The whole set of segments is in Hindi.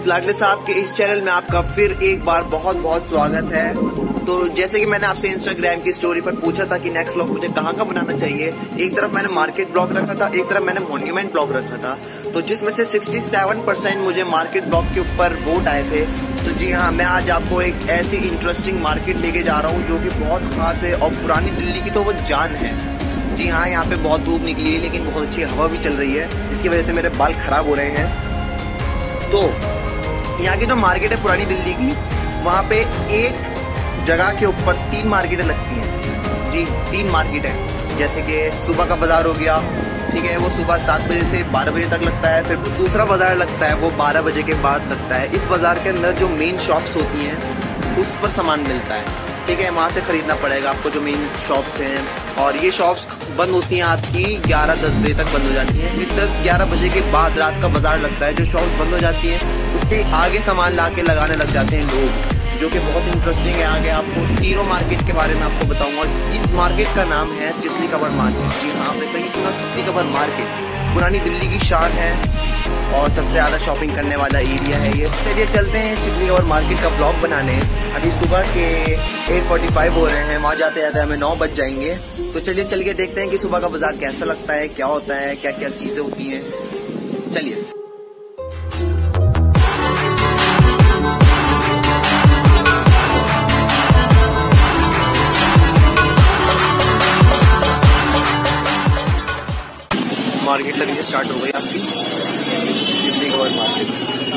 लाडले साहब के इस चैनल में आपका फिर एक बार बहुत बहुत स्वागत है। तो जैसे कि मैंने आपसे इंस्टाग्राम की स्टोरी पर पूछा था कि नेक्स्ट ब्लॉग मुझे कहाँ का बनाना चाहिए, एक तरफ मैंने मार्केट ब्लॉग रखा था, एक तरफ मैंने मॉन्यूमेंट ब्लॉग रखा था। तो जिसमें से 67% मुझे मार्केट ब्लॉग के ऊपर वोट आए थे। तो जी हाँ, मैं आज आपको एक ऐसी इंटरेस्टिंग मार्केट लेके जा रहा हूँ जो कि बहुत खास है और पुरानी दिल्ली की तो वो जान है। जी हाँ, यहाँ पे बहुत धूप निकली है लेकिन बहुत अच्छी हवा भी चल रही है, इसकी वजह से मेरे बाल खराब हो रहे हैं। तो यहाँ की जो मार्केट है पुरानी दिल्ली की, वहाँ पे एक जगह के ऊपर 3 मार्केटें लगती हैं। जी 3 मार्केट है। जैसे कि सुबह का बाजार हो गया, ठीक है, वो सुबह 7 बजे से 12 बजे तक लगता है। फिर दूसरा बाजार लगता है, वो 12 बजे के बाद लगता है। इस बाजार के अंदर जो मेन शॉप्स होती हैं उस पर सामान मिलता है, ठीक है, वहाँ से खरीदना पड़ेगा आपको जो मेन शॉप्स हैं। और ये शॉप्स बंद होती हैं आपकी 11-10 बजे तक बंद हो जाती हैं। फिर 10-11 बजे के बाद रात का बाजार लगता है। जो शॉप्स बंद हो जाती है उसके आगे सामान ला के लगाने लग जाते हैं लोग, जो कि बहुत इंटरेस्टिंग है। आगे आपको तीनों मार्केट के बारे में आपको बताऊंगा। इस मार्केट का नाम है चितली कबर मार्केट। जी हाँ, आपने सही सुना, चितली कबर मार्केट पुरानी दिल्ली की शान है और सबसे ज़्यादा शॉपिंग करने वाला एरिया है ये। चलिए चलते हैं चितली कबर मार्केट का ब्लॉग बनाने। अभी सुबह के 8:45 हो रहे हैं, वहाँ जाते जाते हमें 9 बज जाएंगे। तो चलिए चल के देखते हैं कि सुबह का बाजार कैसा लगता है, क्या होता है, क्या क्या चीज़ें होती हैं। चलिए। मार्केट लगनी स्टार्ट हो गई आपकी चितली कबर मार्केट।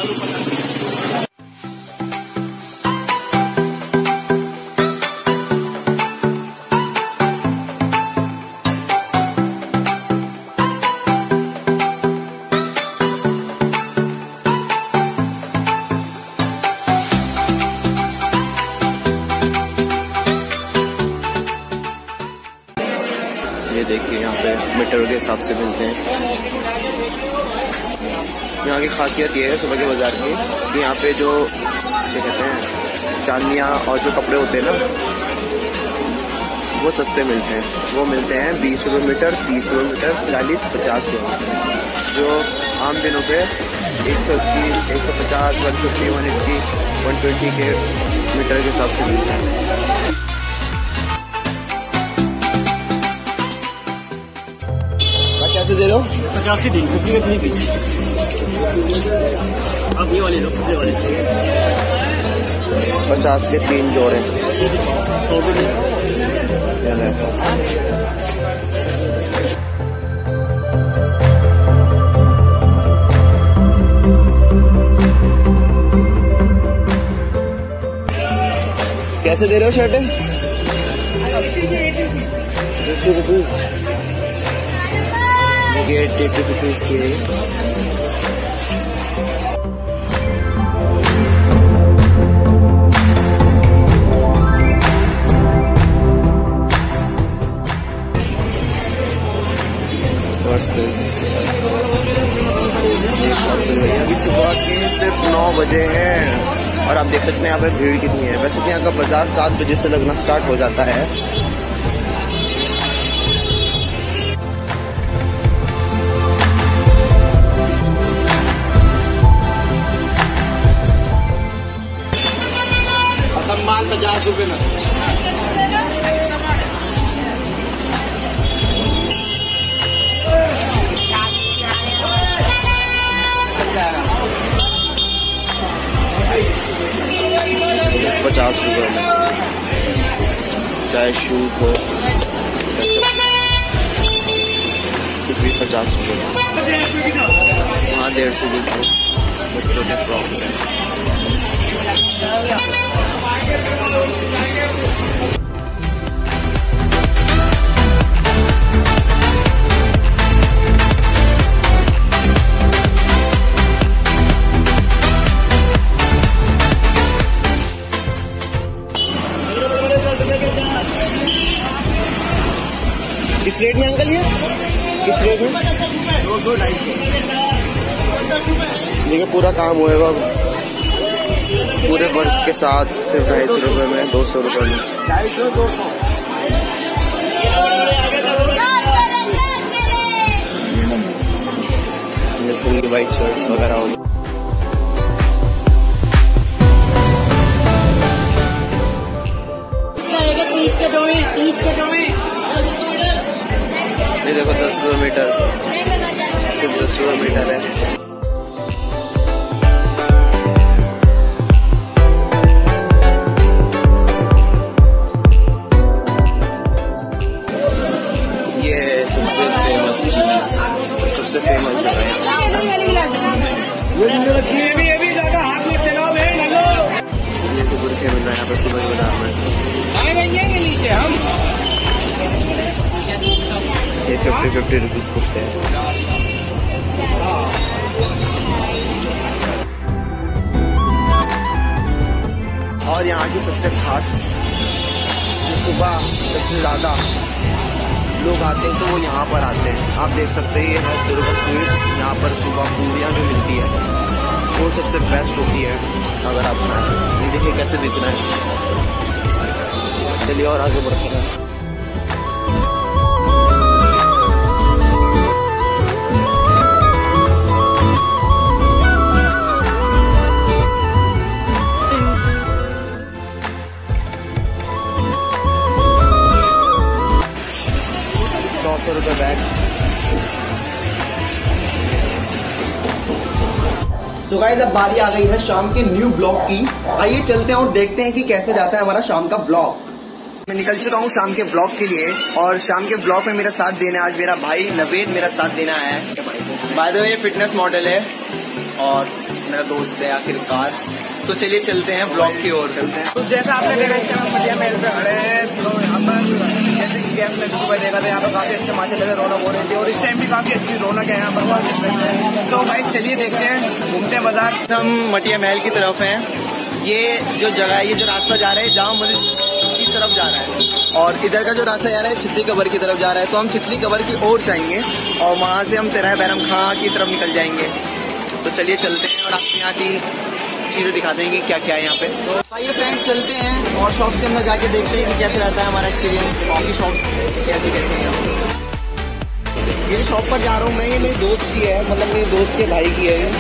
ये देखिए यहाँ पे मीटर के हिसाब से मिलते हैं। यहाँ की खासियत ये है सुबह के बाजार की कि यहाँ पे जो क्या कहते हैं चांदियाँ और जो कपड़े होते हैं ना, वो सस्ते मिलते हैं। वो मिलते हैं 20 रुपये मीटर, 30 रुपये मीटर, 40-50 रुपये। जो आम दिनों पे 180, 150, 150, 180, 120 के मीटर के हिसाब से मिलते हैं। कैसे दे रहे हो? 50 ही देंगे। आप ये वाले लो, ये वाले 50 के 3 जोड़े 100 के। कैसे दे रहे हो शर्टें? 80 रुपीज की। अभी सुबह के सिर्फ 9 बजे हैं और आप देख सकते हैं यहाँ पे भीड़ कितनी है। वैसे तो यहाँ का बाजार 7 बजे से लगना स्टार्ट हो जाता है। माल 50 रुपये में। ₹50 में, चाहे शूज हो कुछ भी 50 रुपये में। वहाँ 150 बच्चों के फ्रॉक है। किस रेट में अंकल ये? किस रेट में? 200-250। देखिए पूरा काम होएगा पूरे वर्क के साथ सिर्फ 250 रुपये में, 200 रुपये में। 250-200। स्कूल की वाइट शर्ट्स वगैरह होगी। ये देखो 10 किलोमीटर, सिर्फ 10 किलोमीटर है। ये सबसे फेमस चीज, सबसे फेमस जगह है। ये भी ज्यादा हाथ में चलाओ है ना लो। ये तो बुरखे मिल रहा है यहाँ पर सुबह बाजार में। नीचे हम ये 50 रुपीज कुत्ते हैं। और यहाँ की सबसे खास जो सुबह सबसे ज्यादा लोग आते हैं तो वो यहाँ पर आते हैं। आप देख सकते हैं ये है दुर्गा स्वीट्स। यहाँ पर सुबह पूरियाँ जो मिलती है वो सबसे बेस्ट होती है अगर आप खाएं। ये देखिए कैसे दिख रहा है। चलिए और आगे बढ़ते हैं। ₹100 बैग्स। सो गाइस अब बारी आ गई है शाम के न्यू ब्लॉग की। आइए चलते हैं और देखते हैं कि कैसे जाता है हमारा शाम का ब्लॉग। मैं निकल चुका हूँ शाम के ब्लॉग के लिए और शाम के ब्लॉग में मेरा साथ देने आज मेरा भाई नवेद मेरा साथ देना आया है। बाय द वे ये फिटनेस मॉडल है और मेरा दोस्त है आखिरकार। तो चलिए चलते हैं ब्लॉग की ओर चलते हैं। तो जैसा आपने देखा इस टाइम मटिया महल पे खड़े हैं तो यहाँ पर जैसे कि गैस में सुबह देखा था यहाँ पर काफी अच्छे माशाल्लाह से रौनक हो रही थी और इस टाइम भी काफी अच्छी रौनक है यहाँ पर। तो भाई चलिए देखते हैं, घूमते हैं बाजार। हम मटिया महल की तरफ हैं। ये जो जगह है, ये जो रास्ता जा रहा है जामा मस्जिद की तरफ जा रहा है और इधर का जो रास्ता जा रहा है चितली कबर की तरफ जा रहा है। तो हम चितली कबर की ओर जाएंगे और वहाँ से हम तेरह बैरम खां की तरफ निकल जाएंगे। तो चलिए चलते हैं और आपके यहाँ की चीज़ें दिखाते हैं कि क्या क्या है यहाँ पे। तो आइए फ्रेंड्स चलते हैं और शॉप्स के अंदर जाके देखते हैं कि कैसे रहता है हमारा एक्सपीरियंस। बाकी शॉप्स कैसे कैसे हैं। ये शॉप पर जा रहा हूँ मैं, ये मेरी दोस्त की है, मतलब मेरे दोस्त के भाई की है।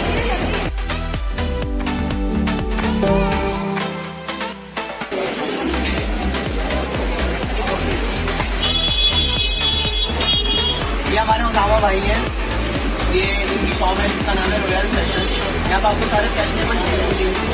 ये हमारे उसामा भाई हैं। ये इनकी शॉप है जिसका नाम है रॉयल फैशन। यहाँ पर आपको सारे फैशनेबल चीजें मिलेंगी।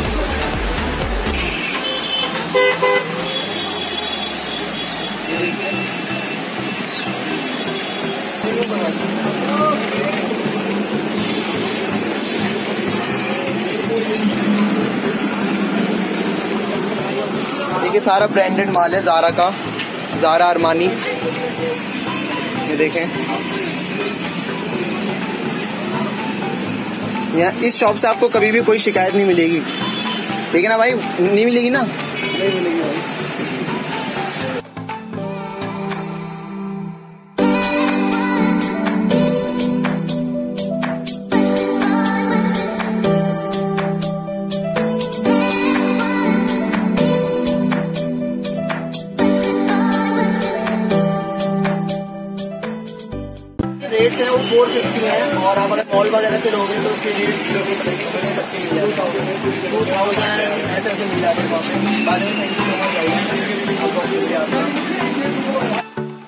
देखिए सारा ब्रांडेड माल है ज़ारा का, ज़ारा अरमानी। ये देखें यहाँ इस शॉप से आपको कभी भी कोई शिकायत नहीं मिलेगी, ठीक है ना भाई? नहीं मिलेगी ना? नहीं मिलेगी भाई। रेट्स है वो 450 है और आप अगर मॉल वगैरह से लोगे तो उसके रेट्स जो भी पड़ेगी बड़े बच्चे मिल जाते हैं 2000 ऐसे ऐसे मिल जाते हैं वहाँ पे। बाद में थैंक यू सो मच भाई, बहुत शुक्रिया आपका।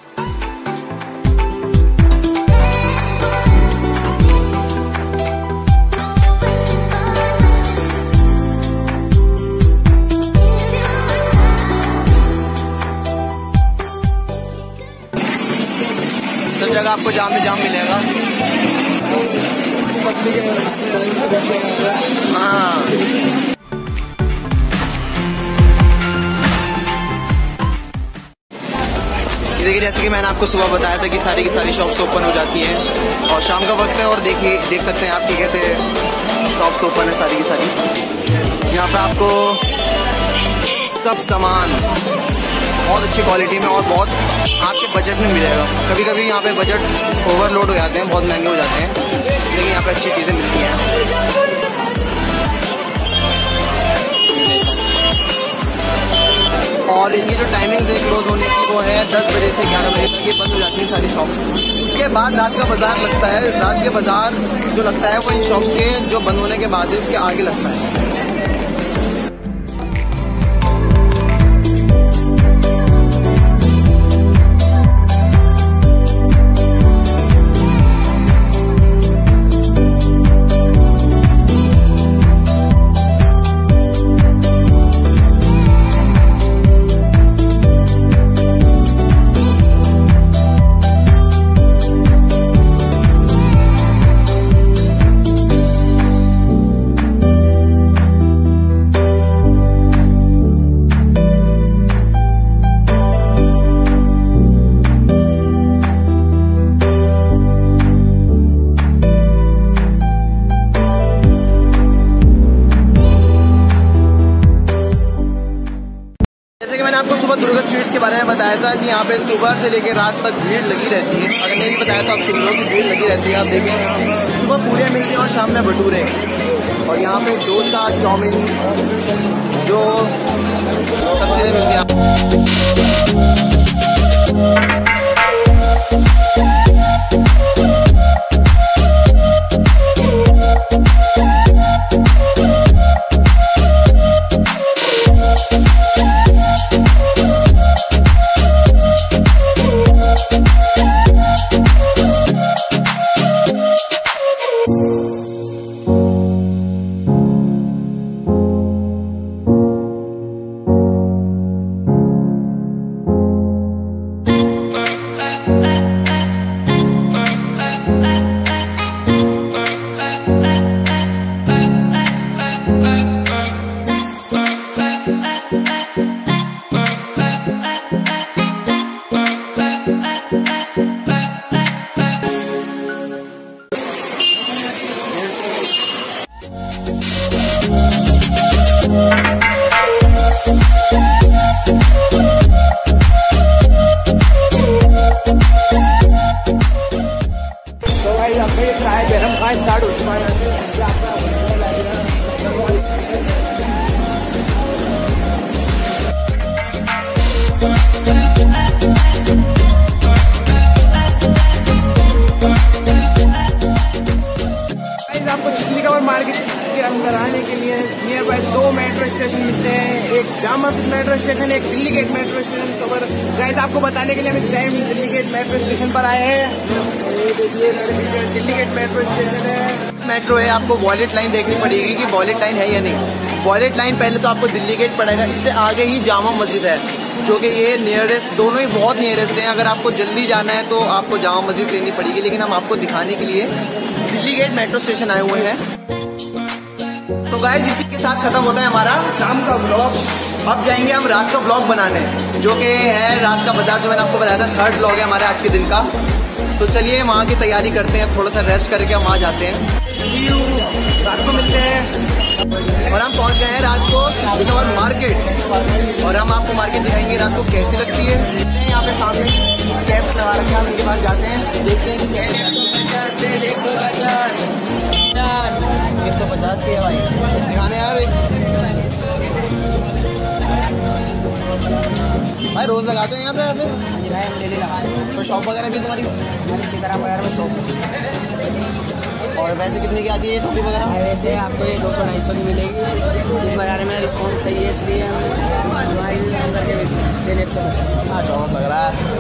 सब जगह आपको जाम में जाम मिलेगा। हाँ देखिए जैसे कि मैंने आपको सुबह बताया था कि सारी की सारी शॉप्स ओपन हो जाती हैं और शाम का वक्त है और देखिए देख सकते हैं आप कि कैसे शॉप्स ओपन है सारी की सारी। यहाँ पे आपको सब सामान बहुत अच्छी क्वालिटी में और बहुत आपके बजट में मिलेगा। कभी कभी यहाँ पे बजट ओवरलोड हो जाते हैं, बहुत महंगे हो जाते हैं, लेकिन यहाँ पे अच्छी चीज़ें मिलती हैं। और इनकी जो टाइमिंग है क्लोज होने की वो है 10 बजे से 11 बजे तक ये बंद हो जाती है सारी शॉप्स। उसके बाद रात का बाजार लगता है। रात के बाजार जो लगता है वो इन शॉप्स के जो बंद होने के बाद है उसके आगे लगता है। बताया था कि यहाँ पे सुबह से लेकर रात तक भीड़ लगी रहती है। अगर नहीं बताया तो आप सुन लो कि भीड़ लगी रहती है। आप देखें सुबह पूरे मिलते हैं और शाम में भटूरे, और यहाँ पे डोसा, चाउमीन, जो सब चीज़ें मिलती हैं। स्टार्ट हो चुका है। आपको चितली कबर मार्केट के अंदर आने के लिए नियर बाय 2 मेट्रो स्टेशन मिलते हैं, एक जामा मस्जिद मेट्रो स्टेशन, एक Delhi gate metro station cover. Guys आपको बताने के लिए हम इस time Delhi gate metro station पर आए हैं। ये देखिए मेरे पीछे दिल्ली गेट मेट्रो स्टेशन है। मेट्रो है, आपको वॉलेट लाइन देखनी पड़ेगी कि वॉलेट लाइन है या नहीं। वॉलेट लाइन पहले तो आपको दिल्ली गेट पड़ेगा, इससे आगे ही जामा मस्जिद है, जो कि ये नियरेस्ट, दोनों ही बहुत नियरेस्ट हैं। अगर आपको जल्दी जाना है तो आपको जामा मस्जिद लेनी पड़ेगी, लेकिन हम आपको दिखाने के लिए दिल्ली गेट मेट्रो स्टेशन आए हुए हैं। तो गाइस इसी के साथ खत्म होता है हमारा शाम का ब्लॉग। अब जाएंगे हम रात का ब्लॉग बनाने, जो कि है रात का बाजार, जो मैंने आपको बताया था। 3rd ब्लॉग है हमारे आज के दिन का। तो चलिए वहाँ की तैयारी करते हैं, थोड़ा सा रेस्ट करके हम वहाँ जाते हैं। रात को मिलते हैं। और हम पहुँच गए हैं रात को चितली कबर मार्केट, और हम आपको मार्केट दिखाएंगे रात को कैसी लगती है। देखते हैं यहाँ पे सामने कैप्स लगा रखे हैं, उनके पास जाते हैं, देखते हैं कि कैसे 150 की है भाई। दिखाने यार भाई, रोज लगाते हो यहाँ पे या फिर? जी भाई हम डेली लगाते हैं। तो शॉप वगैरह भी तुम्हारी? हमारी सीताराम बाजार में शॉप है। और वैसे कितने की आती है टोपी वगैरह? वैसे आपको ये 200-250 की मिलेगी। इस बाजार में रिस्पॉन्स सही है, इसलिए हमारी अंदर के सेल 150। हाँ 24 लग रहा है।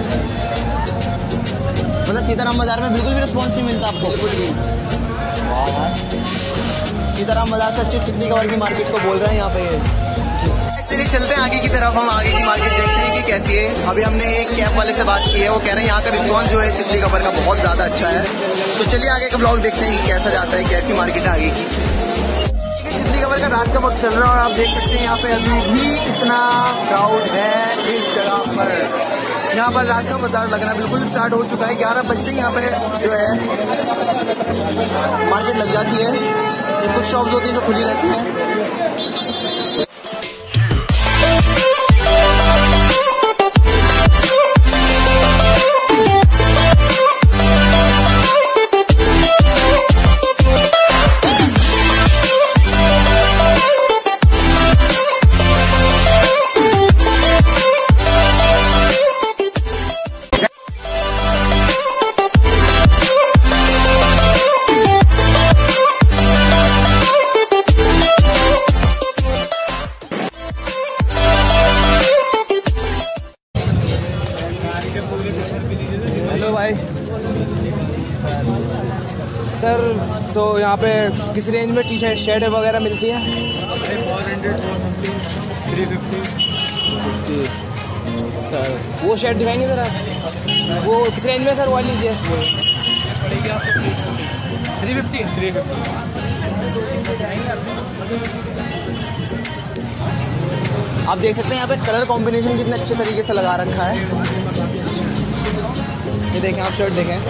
मतलब सीताराम बाजार में बिल्कुल भी रिस्पॉन्स नहीं मिलता आपको? बिल्कुल नहीं। वाह यार, सीताराम बाजार से अच्छी चितली कबर की मार्केट को बोल रहे हैं यहाँ पे। चलिए चलते हैं आगे की तरफ, हम आगे की मार्केट देखते हैं कि कैसी है। अभी हमने एक कैब वाले से बात की है, वो कह रहे हैं यहाँ का रिस्पॉन्स जो है चितली कबर का बहुत ज़्यादा अच्छा है। तो चलिए आगे का ब्लॉग देखते हैं कि कैसा जाता है, कैसी मार्केट है आगे की। चितली कबर का रात का वक्त चल रहा है और आप देख सकते हैं यहाँ पे अभी भी इतना क्राउड है इस जगह पर। यहाँ पर रात का बाजार लगना बिल्कुल स्टार्ट हो चुका है। 11 बजते ही यहाँ पे जो है मार्केट लग जाती है। कुछ शॉप्स होती हैं जो खुली रहती हैं। हेलो भाई सर, तो यहाँ पे किस रेंज में टी शर्ट वगैरह मिलती है? 400, 350। सर वो शर्ट दिखाएंगे ज़रा, वो किस रेंज में सर? वो वाली ड्रेस पड़ेगी आपको 350। आप देख सकते हैं यहाँ पे कलर कॉम्बिनेशन कितने अच्छे तरीके से लगा रखा है। ये देखें आप, शर्ट देखें।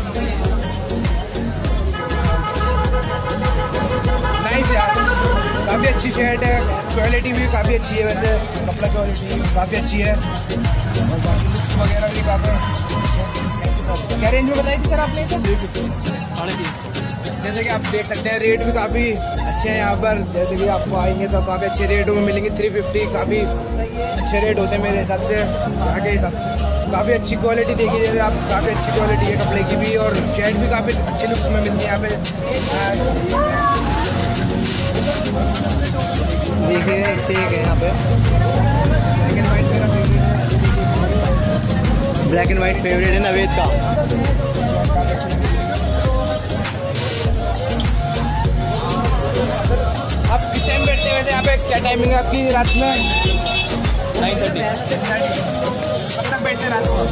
नाइस यार, काफ़ी अच्छी शर्ट है, क्वालिटी भी काफ़ी अच्छी है, वैसे कपड़ा क्वालिटी काफ़ी अच्छी है और बाकी लुक्स वगैरह भी काफ़ी। क्या रेंज में बताई थी सर आपने इसे? 3.5। जैसे कि आप देख सकते हैं रेट भी काफ़ी अच्छे हैं यहाँ पर। जैसे कि आपको आएंगे तो काफ़ी अच्छे रेटों में मिलेंगे। 350 काफ़ी अच्छे रेट होते हैं मेरे हिसाब से, आगे हिसाब से काफ़ी अच्छी क्वालिटी देखिए। जैसे आप काफ़ी अच्छी क्वालिटी है कपड़े की भी, और शर्ट भी काफ़ी अच्छे लुक्स में मिलती है यहाँ पे। देखिए एक से एक है यहाँ पे। ब्लैक एंड वाइट फेवरेट है नवेद का। आप किस टाइम बैठते हैं वैसे यहाँ पे? क्या टाइमिंग है आपकी रात में? 9:30 कब तक बैठते हैं रात को?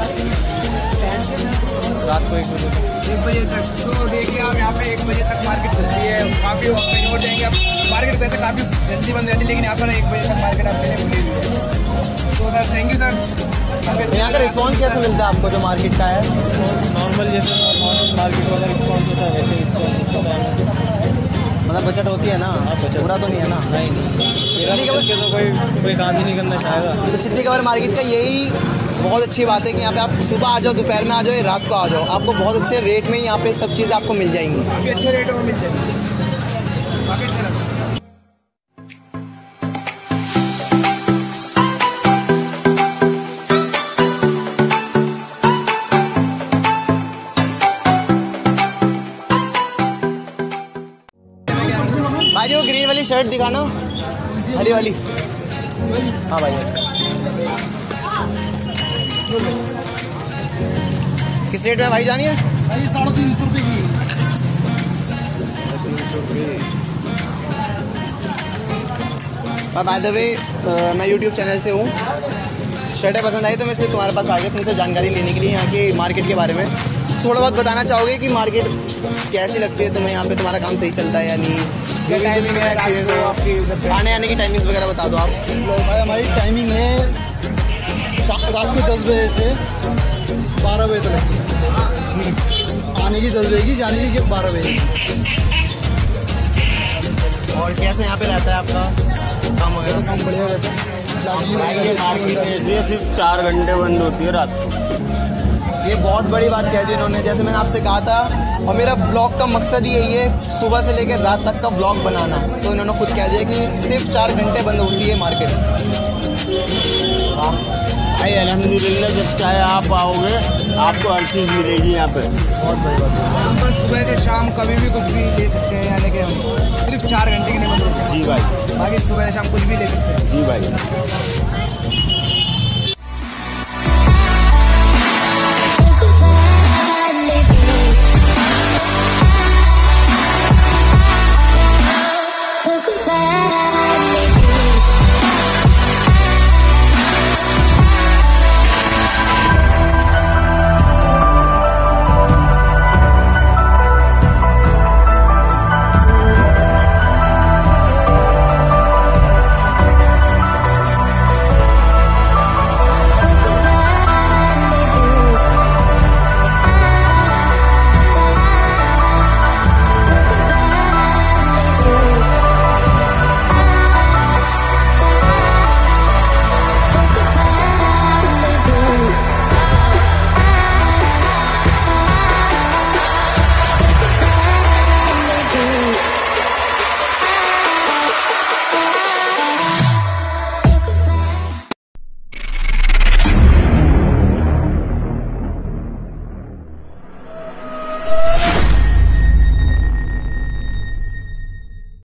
रात को 1 बजे। 1 बजे तक। तो देखिए आप यहाँ पे 1 बजे तक मार्केट खुलती है। काफ़ी कहीं और जाएंगे आप, मार्केट वैसे काफ़ी जल्दी बंद रहती है, लेकिन यहाँ पर 1 बजे तक मार्केट आपके लिए खुली हुई है। तो सर थैंक यू सर। यहाँ का रिस्पॉन्स कैसे मिलता है आपको जो मार्केट का है? नॉर्मल जैसे नॉर्मल मार्केट वाला रिस्पॉन्स होता है वैसे रिस्पॉन्स होता है। मतलब बचत होती है ना? बचत। बुरा तो नहीं है ना? नहीं मेरा बचत के तो कोई काम ही नहीं करना चाहेगा। तो चितली कबर मार्केट का यही बहुत अच्छी बात है कि यहाँ पे आप सुबह आ जाओ, दोपहर में आ जाओ, रात को आ जाओ, आपको बहुत अच्छे रेट में यहाँ पे सब चीज़ आपको मिल जाएंगी। काफ़ी अच्छे रेटों में मिल जाएगी, काफ़ी अच्छा लगा। भाई वो ग्रीन वाली शर्ट दिखाना, हरी वाली। हाँ भाई किस रेट में भाई जानिए? भाई 350 रुपये की। 350 रुपये। बाय द वे मैं यूट्यूब चैनल से हूँ। शर्टें पसंद आई तो मैं इसलिए तुम्हारे पास आ गया तुमसे जानकारी लेने के लिए यहाँ के मार्केट के बारे में। थोड़ा बहुत बताना चाहोगे कि मार्केट कैसी लगती है तुम्हें? यहाँ पे तुम्हारा काम सही चलता है या नहीं? एक्सपीरियंस हो आपकी आने आने की टाइमिंग्स वगैरह बता दो आप। भाई हमारी टाइमिंग है रात के 10 बजे से 12 बजे तक। आने की 10 बजे की, जाने की 12 बजे। और कैसे यहाँ पे रहता है आपका काम वगैरह? काम बढ़िया रहता है। ये सिर्फ 4 घंटे बंद होती है रात को। ये बहुत बड़ी बात कह दी इन्होंने। जैसे मैंने आपसे कहा था, और मेरा ब्लॉग का मकसद ही यही है, सुबह से लेकर रात तक का ब्लॉग बनाना। तो इन्होंने खुद कह दिया कि सिर्फ 4 घंटे बंद होती है मार्केट। भाई अल्हम्दुलिल्लाह, जब चाहे आप आओगे आपको हर चीज़ मिलेगी यहाँ पे। बहुत बड़ी बात है। यहाँ पर सुबह से शाम कभी भी कुछ भी ले सकते हैं, यानी कि हम सिर्फ 4 घंटे के लिए बंद होते हैं। जी भाई। बाकी सुबह से शाम कुछ भी ले सकते हैं। जी भाई।